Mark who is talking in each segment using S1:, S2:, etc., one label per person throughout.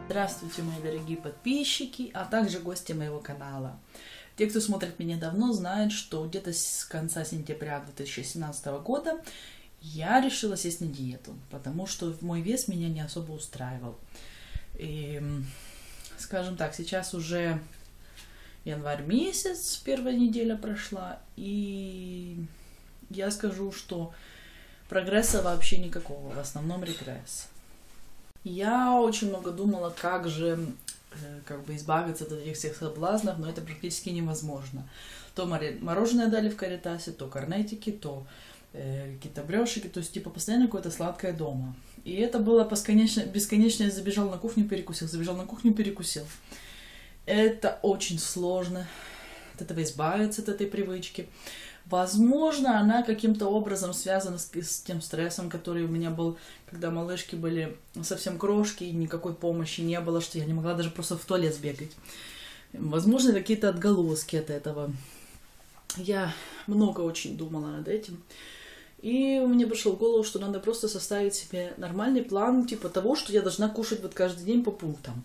S1: Здравствуйте, мои дорогие подписчики, а также гости моего канала. Те, кто смотрит меня давно, знают, что где-то с конца сентября 2017 года я решила сесть на диету, потому что мой вес меня не особо устраивал. И, скажем так, сейчас уже январь месяц, первая неделя прошла, и я скажу, что прогресса вообще никакого, в основном регресс. Я очень много думала, как же избавиться от этих всех соблазнов, но это практически невозможно. То мороженое дали в Каритасе, то корнетики, то какие-то брешики, то есть постоянно какое-то сладкое дома. И это было бесконечно, я забежал на кухню, перекусил. Это очень сложно от этого избавиться, от этой привычки. Возможно, она каким-то образом связана с тем стрессом, который у меня был, когда малышки были совсем крошки, и никакой помощи не было, что я не могла даже просто в туалет сбегать. Возможно, какие-то отголоски от этого. Я много очень думала над этим. И мне пришло в голову, что надо просто составить себе нормальный план, типа того, что я должна кушать вот каждый день по пунктам.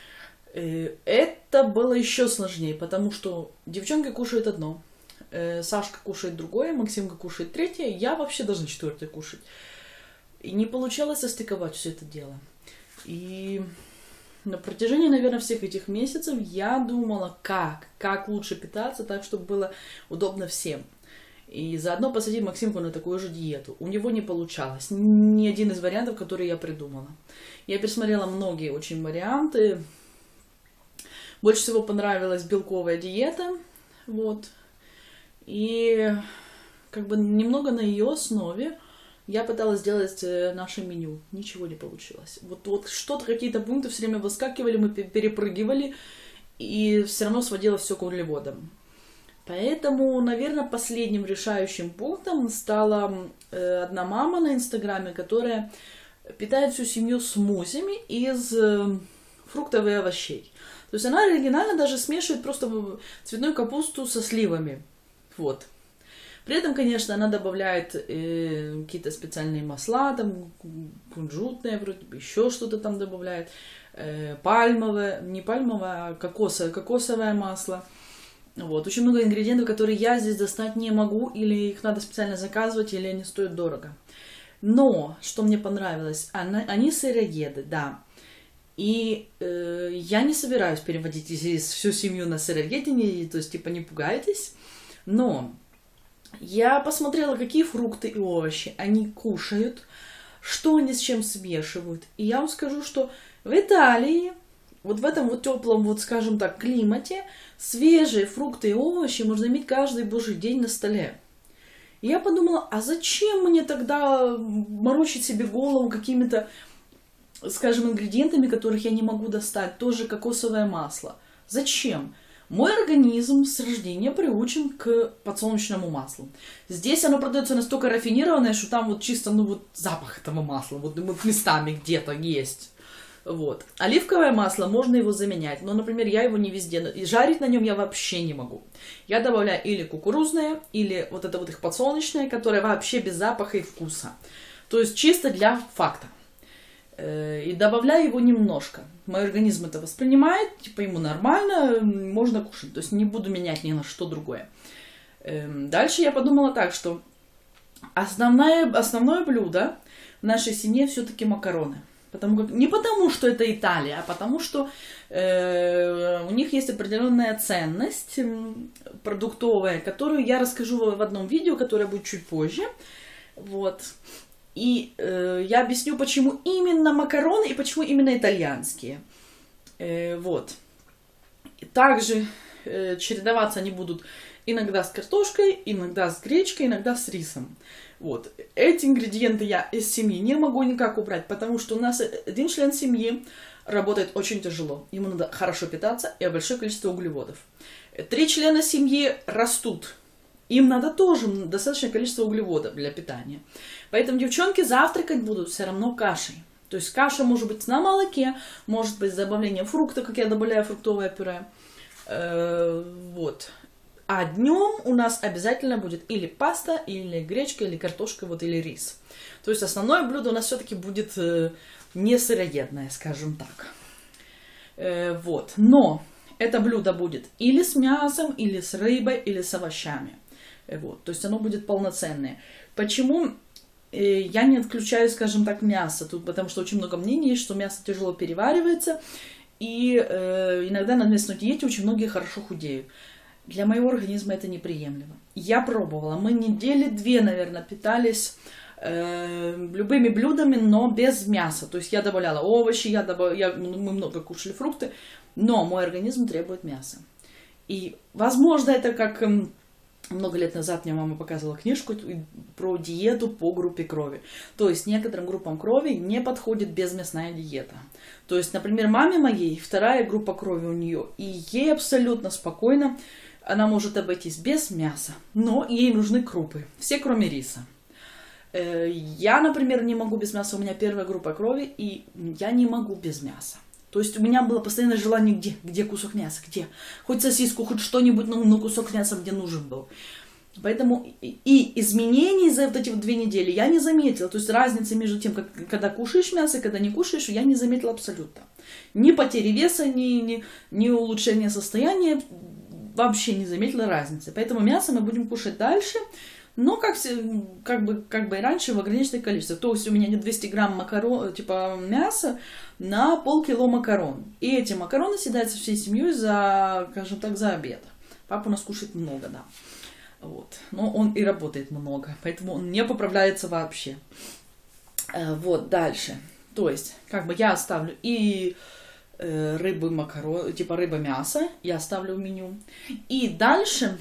S1: Это было еще сложнее, потому что девчонки кушают одно, Сашка кушает другое, Максимка кушает третье, я вообще должна четвертое кушать. И не получалось состыковать все это дело. И на протяжении, наверное, всех этих месяцев я думала, как лучше питаться, так, чтобы было удобно всем. И заодно посадить Максимку на такую же диету. У него не получалось. Ни один из вариантов, которые я придумала. Я пересмотрела многие очень варианты. Больше всего понравилась белковая диета. Вот. И немного на ее основе я пыталась сделать наше меню. Ничего не получилось. Вот что-то, какие-то пункты все время выскакивали, мы перепрыгивали, и все равно сводило все к углеводам. Поэтому, наверное, последним решающим пунктом стала одна мама на Инстаграме, которая питает всю семью смузями из фруктов и овощей. То есть она оригинально даже смешивает просто цветную капусту со сливами. Вот. При этом, конечно, она добавляет какие-то специальные масла, там кунжутное, вроде бы еще что-то там добавляет, пальмовое, не пальмовое, а кокосовое масло. Вот. Очень много ингредиентов, которые я здесь достать не могу, или их надо специально заказывать, или они стоят дорого. Но, что мне понравилось, они сыроеды, да. И я не собираюсь переводить всю семью на сыроедение, то есть, не пугайтесь. Но я посмотрела, какие фрукты и овощи они кушают, что они с чем смешивают. И я вам скажу, что в Италии, вот в этом вот теплом, скажем так, климате, свежие фрукты и овощи можно иметь каждый божий день на столе. И я подумала, а зачем мне тогда морочить себе голову какими-то, скажем, ингредиентами, которых я не могу достать, тоже кокосовое масло. Зачем? Мой организм с рождения приучен к подсолнечному маслу. Здесь оно продается настолько рафинированное, что там чисто, запах этого масла, местами где-то есть. Вот. Оливковое масло, можно его заменять, но, например, я его не везде, и жарить на нем я вообще не могу. Я добавляю или кукурузное, или вот это их подсолнечное, которое вообще без запаха и вкуса. То есть чисто для факта. И добавляю его немножко. Мой организм это воспринимает, ему нормально, можно кушать. То есть не буду менять ни на что другое. Дальше я подумала так, что основное блюдо в нашей семье все-таки макароны. Не потому, что это Италия, а потому, что у них есть определенная ценность продуктовая, которую я расскажу в одном видео, которое будет чуть позже. Вот. И я объясню, почему именно макароны и почему именно итальянские. Вот. И также чередоваться они будут иногда с картошкой, иногда с гречкой, иногда с рисом. Вот. Эти ингредиенты я из семьи не могу никак убрать, потому что у нас один член семьи работает очень тяжело. Ему надо хорошо питаться и большое количество углеводов. 3 члена семьи растут. Им надо тоже достаточное количество углеводов для питания. Поэтому девчонки завтракать будут все равно кашей. То есть каша может быть на молоке, может быть с добавлением фрукта, как я добавляю фруктовое пюре. Вот. А днем у нас обязательно будет или паста, или гречка, или картошка, или рис. То есть основное блюдо у нас все-таки будет не сыроедное, скажем так. Вот. Но это блюдо будет или с мясом, или с рыбой, или с овощами. Вот. То есть оно будет полноценное. Почему я не отключаю, скажем так, мясо? Тут, потому что очень много мнений есть, что мясо тяжело переваривается. И иногда на мясной диете очень многие хорошо худеют. Для моего организма это неприемлемо. Я пробовала. Мы недели 2, наверное, питались любыми блюдами, но без мяса. То есть я добавляла овощи, мы много кушали фрукты, но мой организм требует мяса. И, возможно, это как много лет назад мне мама показывала книжку про диету по группе крови. То есть некоторым группам крови не подходит безмясная диета. То есть, например, маме моей 2-я группа крови у нее, и ей абсолютно спокойно она может обойтись без мяса, но ей нужны крупы, все кроме риса. Я, например, не могу без мяса, у меня 1-я группа крови, и я не могу без мяса. То есть у меня было постоянное желание, где кусок мяса, где? Хоть сосиску, хоть что-нибудь, но кусок мяса где нужен был. Поэтому и изменений за вот эти 2 недели я не заметила. То есть разницы между тем, когда кушаешь мясо и когда не кушаешь, я не заметила абсолютно. Ни потери веса, ни улучшения состояния, вообще не заметила разницы. Поэтому мясо мы будем кушать дальше, но как бы и раньше в ограниченных количествах. То есть у меня не 200 грамм мяса на полкило макарон. И эти макароны съедаются всей семьей скажем так, за обед. Папа у нас кушает много, да. Вот. Но он и работает много, поэтому он не поправляется вообще. Вот, дальше. То есть, я оставлю и рыбу, макарон, рыба, мясо, я оставлю в меню. И дальше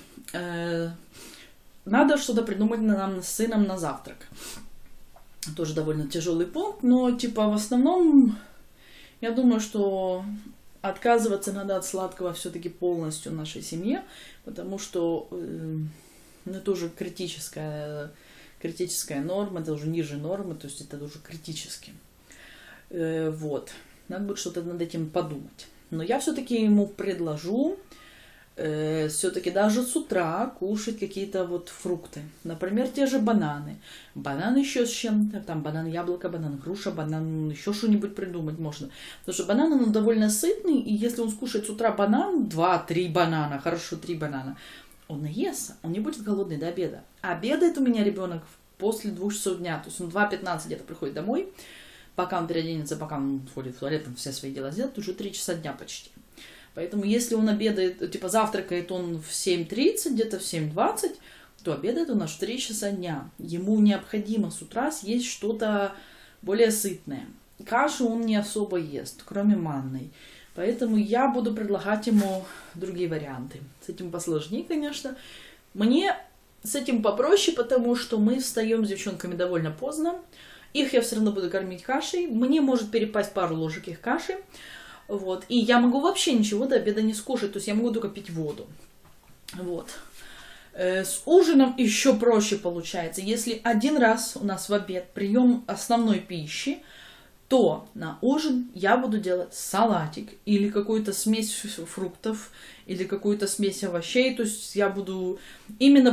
S1: надо что-то придумать нам с сыном на завтрак. Тоже довольно тяжелый пункт, но в основном я думаю, что отказываться надо от сладкого все-таки полностью в нашей семье, потому что это уже критическая норма, это уже ниже нормы, то есть это уже критически. Вот. Надо будет что-то над этим подумать. Но я все-таки ему предложу все-таки даже с утра кушать какие-то фрукты. Например, те же бананы. Банан еще с чем-то. Там банан, яблоко, банан, груша, банан, еще что-нибудь придумать можно. Потому что банан, он довольно сытный, и если он скушает с утра банан, 2-3 банана, хорошо, 3 банана, он наестся, он не будет голодный до обеда. Обедает у меня ребенок после 2 часов дня, то есть он 2:15 где-то приходит домой, пока он переоденется, пока он ходит в туалет, он все свои дела сделает, уже 3 часа дня почти. Поэтому если он обедает, завтракает он в 7:30, где-то в 7:20, то обедает он аж в 3 часа дня. Ему необходимо с утра съесть что-то более сытное. Кашу он не особо ест, кроме манной. Поэтому я буду предлагать ему другие варианты. С этим посложнее, конечно. Мне с этим попроще, потому что мы встаем с девчонками довольно поздно. Их я все равно буду кормить кашей. Мне может перепасть пару ложек их каши. Вот. И я могу вообще ничего до обеда не скушать. То есть я могу только пить воду. Вот. С ужином еще проще получается. Если один раз у нас в обед прием основной пищи, то на ужин я буду делать салатик или какую-то смесь фруктов, или какую-то смесь овощей. То есть я буду именно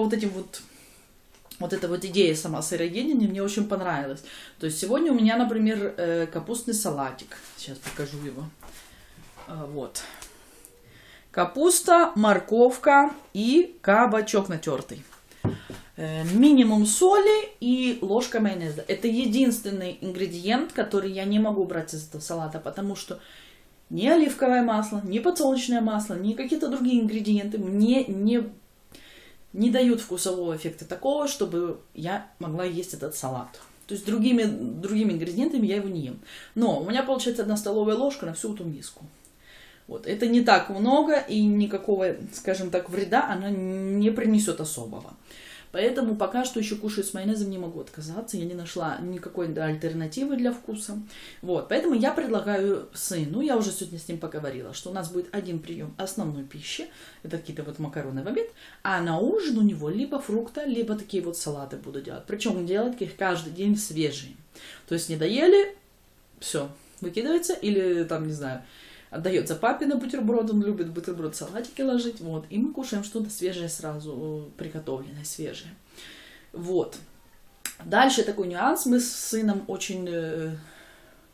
S1: эта идея сама сыроедения мне очень понравилась. То есть сегодня у меня, например, капустный салатик. Сейчас покажу его. Вот. Капуста, морковка и кабачок натертый. Минимум соли и ложка майонеза. Это единственный ингредиент, который я не могу брать из этого салата, потому что ни оливковое масло, ни подсолнечное масло, ни какие-то другие ингредиенты мне не дают вкусового эффекта такого, чтобы я могла есть этот салат. То есть другими ингредиентами я его не ем. Но у меня получается 1 столовая ложка на всю эту миску. Вот. Это не так много, и никакого, скажем так, вреда она не принесет особого. Поэтому пока что еще кушаю с майонезом, не могу отказаться. Я не нашла никакой альтернативы для вкуса. Вот. Поэтому я предлагаю сыну, я уже сегодня с ним поговорила, что у нас будет один прием основной пищи. Это какие-то макароны в обед. А на ужин у него либо фрукты, либо такие салаты буду делать. Причем делать их каждый день свежие. То есть не доели, все, выкидывается. Или там, не знаю, отдается папе на бутерброд, он любит бутерброд, салатики ложить, вот, и мы кушаем что-то свежее сразу, приготовленное, свежее. Вот. Дальше такой нюанс, мы с сыном очень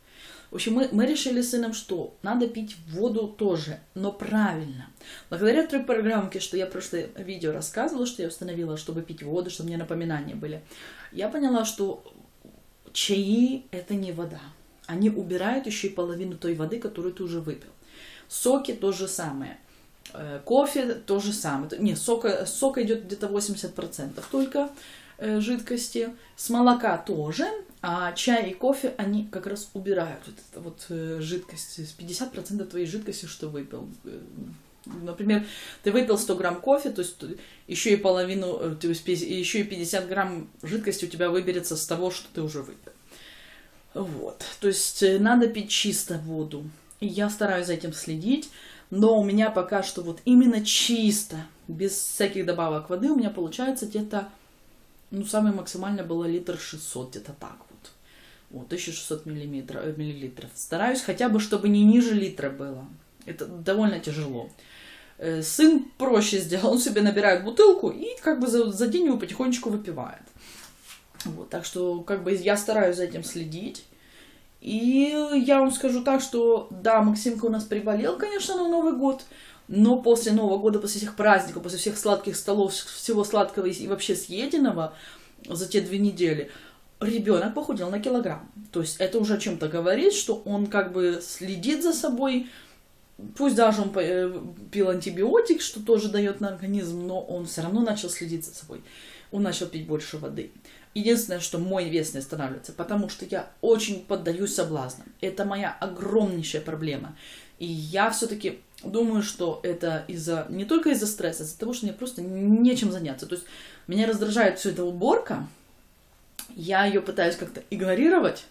S1: В общем, мы решили с сыном, что надо пить воду тоже, но правильно. Благодаря той программке, что я в прошлое видео рассказывала, что я установила, чтобы пить воду, чтобы мне напоминания были, я поняла, что чаи – это не вода. Они убирают еще и половину той воды, которую ты уже выпил. Соки – то же самое. Кофе – то же самое. Нет, сока идет где-то 80% только жидкости. С молока тоже. А чай и кофе, они как раз убирают жидкость. 50% твоей жидкости, что выпил. Например, ты выпил 100 грамм кофе, то есть еще и половину, то есть еще и 50 грамм жидкости у тебя выберется с того, что ты уже выпил. Вот. То есть надо пить чисто воду. И я стараюсь за этим следить. Но у меня пока что вот именно чисто, без всяких добавок воды, у меня получается где-то, самое максимальное было 1,600 где-то так вот. Вот, 1600 миллилитров. Стараюсь хотя бы, чтобы не ниже литра было. Это довольно тяжело. Сын проще сделал, он себе набирает бутылку и как бы за день его потихонечку выпивает. Вот, так что как бы я стараюсь за этим следить. И я вам скажу так, что да, Максимка у нас приболел, конечно, на Новый год, но после Нового года, после всех праздников, после всех сладких столов, всего сладкого и вообще съеденного за те 2 недели, ребенок похудел на килограмм. То есть это уже о чем-то говорит, что он как бы следит за собой, пусть даже он пил антибиотик, что тоже дает на организм, но он все равно начал следить за собой. Он начал пить больше воды. Единственное, что мой вес не останавливается, потому что я очень поддаюсь соблазнам. Это моя огромнейшая проблема. И я все-таки думаю, что это не только из-за стресса, а из-за того, что мне просто нечем заняться. То есть меня раздражает все эта уборка, я ее пытаюсь как-то игнорировать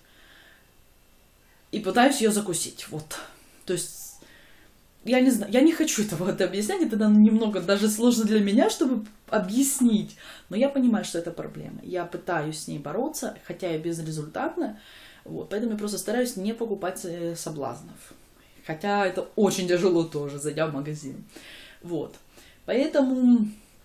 S1: и пытаюсь ее закусить. Вот. То есть я не знаю, я не хочу это объяснять, это немного даже сложно для меня, чтобы объяснить. Но я понимаю, что это проблема. Я пытаюсь с ней бороться, хотя и безрезультатно. Вот, поэтому я просто стараюсь не покупать соблазнов. Хотя это очень тяжело тоже, зайдя в магазин. Вот. Поэтому,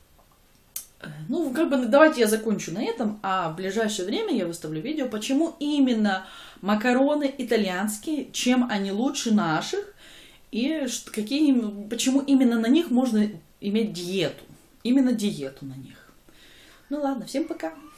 S1: давайте я закончу на этом, а в ближайшее время я выставлю видео, почему именно макароны итальянские, чем они лучше наших, и почему именно на них можно иметь диету. Именно диету на них. Ну ладно, всем пока.